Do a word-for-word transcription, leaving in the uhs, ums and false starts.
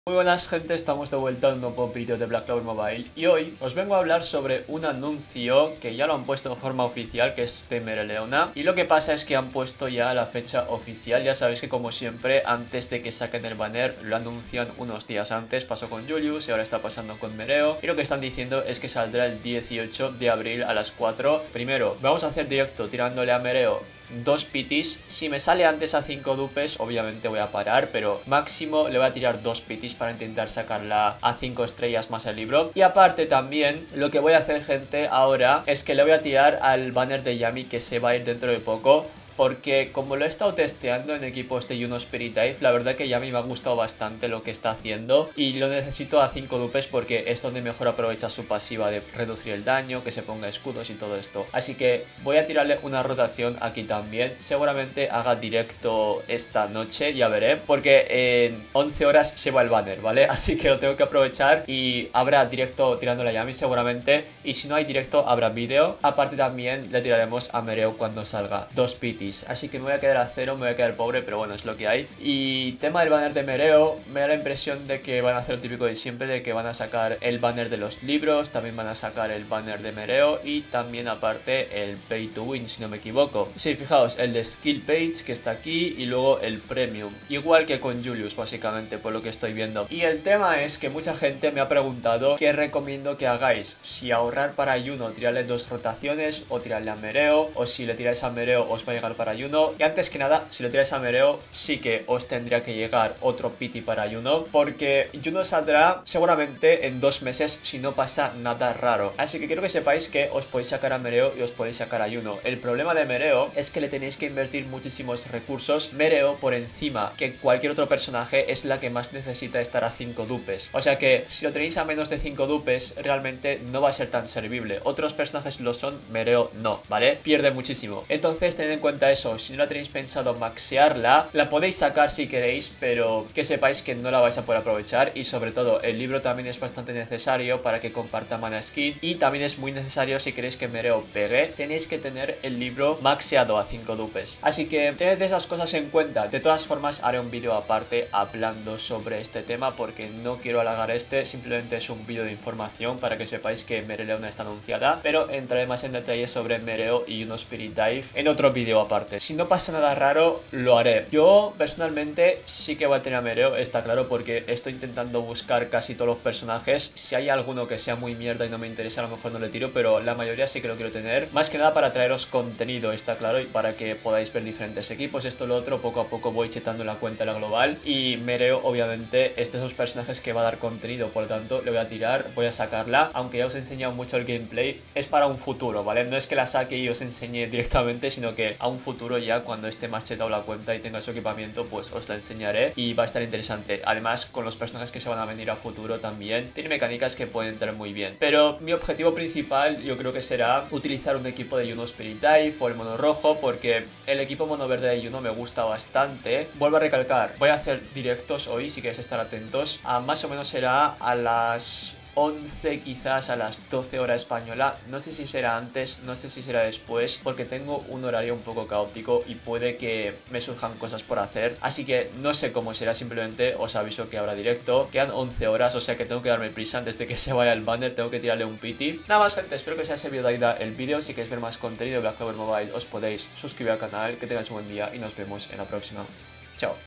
Muy buenas gente, estamos de vuelta en un nuevo vídeo de Black Clover Mobile y hoy os vengo a hablar sobre un anuncio que ya lo han puesto de forma oficial, que es de Mereleona. Y lo que pasa es que han puesto ya la fecha oficial. Ya sabéis que como siempre, antes de que saquen el banner, lo anuncian unos días antes. Pasó con Julius y ahora está pasando con Mereo. Y lo que están diciendo es que saldrá el dieciocho de abril a las cuatro. Primero, vamos a hacer directo tirándole a Mereo dos pitis. Si me sale antes a cinco dupes, obviamente voy a parar, pero máximo le voy a tirar dos pitis para intentar sacarla a cinco estrellas más el libro. Y aparte también, lo que voy a hacer, gente, ahora es que le voy a tirar al banner de Yami, que se va a ir dentro de poco. Porque como lo he estado testeando en equipos de Juno Spirit Dive, la verdad que ya a mí me ha gustado bastante lo que está haciendo. Y lo necesito a cinco dupes porque es donde mejor aprovecha su pasiva de reducir el daño, que se ponga escudos y todo esto. Así que voy a tirarle una rotación aquí también. Seguramente haga directo esta noche, ya veré. Porque en once horas se va el banner, ¿vale? Así que lo tengo que aprovechar y habrá directo tirándole a Yami seguramente. Y si no hay directo, habrá vídeo. Aparte también le tiraremos a Mereo cuando salga dos pitis. Así que me voy a quedar a cero, me voy a quedar pobre, pero bueno, es lo que hay. Y tema del banner de Mereo, me da la impresión de que van a hacer lo típico de siempre, de que van a sacar el banner de los libros, también van a sacar el banner de Mereo y también aparte el Pay to Win, si no me equivoco. Sí, fijaos, el de Skill Page que está aquí y luego el Premium, igual que con Julius básicamente, por lo que estoy viendo. Y el tema es que mucha gente me ha preguntado qué recomiendo que hagáis, si ahorrar para Juno, tirarle dos rotaciones o tirarle a Mereo, o si le tiráis a Mereo os va a llegar para Juno. Y antes que nada, si lo tiráis a Mereo, sí que os tendría que llegar otro piti para Juno, porque Juno saldrá seguramente en dos meses si no pasa nada raro. Así que quiero que sepáis que os podéis sacar a Mereo y os podéis sacar a Juno. El problema de Mereo es que le tenéis que invertir muchísimos recursos. Mereo, por encima que cualquier otro personaje, es la que más necesita estar a cinco dupes. O sea que si lo tenéis a menos de cinco dupes, realmente no va a ser tan servible. Otros personajes lo son, Mereo no, ¿vale? Pierde muchísimo. Entonces tened en cuenta eso, si no la tenéis pensado maxearla, la podéis sacar si queréis, pero que sepáis que no la vais a poder aprovechar. Y sobre todo, el libro también es bastante necesario para que comparta mana skin, y también es muy necesario si queréis que Mereo pegue, tenéis que tener el libro maxeado a cinco dupes. Así que tened esas cosas en cuenta. De todas formas, haré un vídeo aparte hablando sobre este tema, porque no quiero alargar este, simplemente es un vídeo de información para que sepáis que Mereleona está anunciada, pero entraré más en detalle sobre Mereo y Juno Spirit Dive en otro vídeo aparte. Si no pasa nada raro, lo haré. Yo personalmente sí que voy a tener a Mereo, está claro, porque estoy intentando buscar casi todos los personajes. Si hay alguno que sea muy mierda y no me interesa, a lo mejor no le tiro, pero la mayoría sí que lo quiero tener. Más que nada para traeros contenido, está claro, y para que podáis ver diferentes equipos, esto lo otro. Poco a poco voy chetando la cuenta de la global, y Mereo obviamente es de esos personajes que va a dar contenido, por lo tanto le voy a tirar, voy a sacarla. Aunque ya os he enseñado mucho el gameplay, es para un futuro, ¿vale? No es que la saque y os enseñe directamente, sino que a un futuro, ya cuando esté más chetado la cuenta y tenga su equipamiento, pues os la enseñaré y va a estar interesante. Además, con los personajes que se van a venir a futuro también, tiene mecánicas que pueden entrar muy bien. Pero mi objetivo principal yo creo que será utilizar un equipo de Juno Spirit Dive o el mono rojo, porque el equipo mono verde de Juno me gusta bastante. Vuelvo a recalcar, voy a hacer directos hoy, si queréis estar atentos. A más o menos será a las once, quizás a las doce hora española. No sé si será antes, no sé si será después, porque tengo un horario un poco caótico y puede que me surjan cosas por hacer. Así que no sé cómo será, simplemente os aviso que habrá directo. Quedan once horas, o sea que tengo que darme prisa antes de que se vaya el banner, tengo que tirarle un piti. Nada más, gente, espero que os haya servido de ayuda el vídeo. Si queréis ver más contenido de Black Clover Mobile, os podéis suscribir al canal. Que tengáis un buen día y nos vemos en la próxima. Chao.